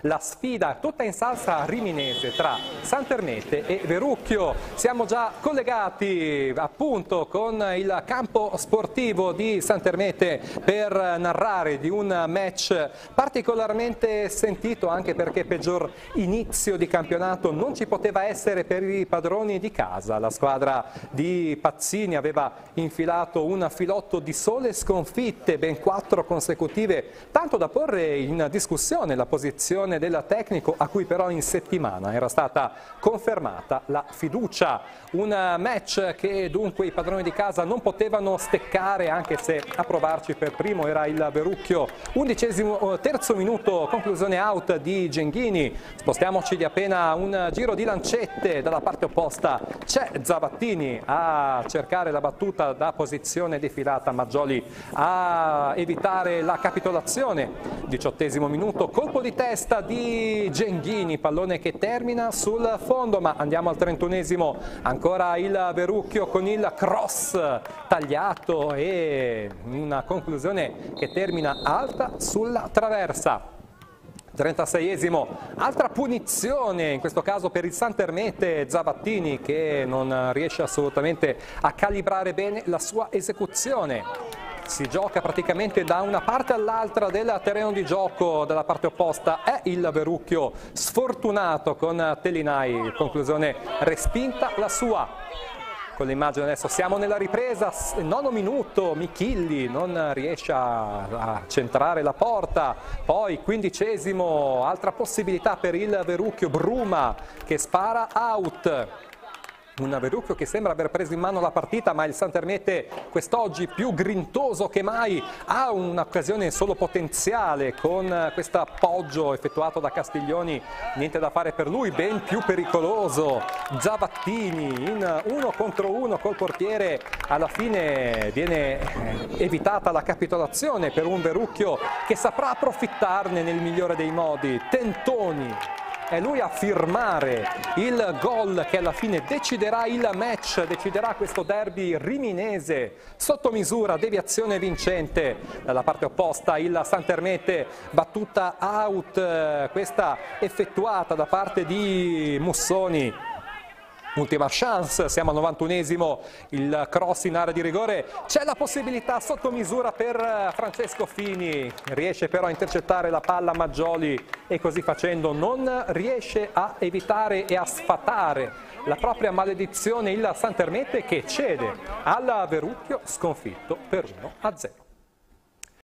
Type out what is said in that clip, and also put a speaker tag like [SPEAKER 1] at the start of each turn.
[SPEAKER 1] la sfida tutta in salsa riminese tra Santermete e Verrucchio. Siamo già collegati appunto con il campo sportivo di Santermete per narrare di un match particolarmente sentito, anche perché peggior inizio di campionato non ci poteva essere per i padroni di casa. La squadra di Pazzini aveva infilato un filotto di sole sconfitte, ben 4 consecutive, tanto da porre in discussione la posizione del tecnico, a cui però in settimana era stata confermata la fiducia. Un match che dunque i padroni di casa non potevano steccare, anche se a provarci per primo era il Verrucchio. 11° terzo minuto, conclusione out di Genghini. Spostiamoci di appena un giro di lancette dalla parte opposta. C'è Zavattini a cercare la battuta da posizione defilata, Maggioli a evitare la capitolazione. 18° minuto, colpo di testa di Genghini, pallone che termina sul fondo, ma andiamo al 31°, ancora il Verrucchio con il cross tagliato e una conclusione che termina alta sulla traversa. 36°, altra punizione, in questo caso per il Santermete, Zavattini che non riesce assolutamente a calibrare bene la sua esecuzione. Si gioca praticamente da una parte all'altra del terreno di gioco, dalla parte opposta è il Verrucchio sfortunato con Telinai, conclusione respinta la sua. Con l'immagine adesso siamo nella ripresa, 9° minuto, Michilli non riesce a centrare la porta, poi 15°, altra possibilità per il Verrucchio, Bruma che spara out. Un Verrucchio che sembra aver preso in mano la partita, ma il Santermete quest'oggi più grintoso che mai, ha un'occasione solo potenziale con questo appoggio effettuato da Castiglioni, niente da fare per lui, ben più pericoloso. Zavattini in 1 contro 1 col portiere, alla fine viene evitata la capitolazione per un Verrucchio che saprà approfittarne nel migliore dei modi. Tentoni. È lui a firmare il gol che alla fine deciderà il match, deciderà questo derby riminese. Sotto misura, deviazione vincente. Dalla parte opposta il Santermete, battuta out, questa effettuata da parte di Mussoni. Ultima chance, siamo al 91°, il cross in area di rigore, c'è la possibilità sotto misura per Francesco Fini, riesce però a intercettare la palla Maggioli e così facendo non riesce a evitare e a sfatare la propria maledizione il Santermete, che cede al Verrucchio sconfitto per 1-0.